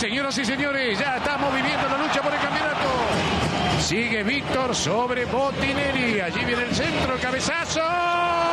Señoras y señores, ya estamos viviendo la lucha por el campeonato. Sigue Víctor sobre Botinelli. Allí viene el centro, el cabezazo.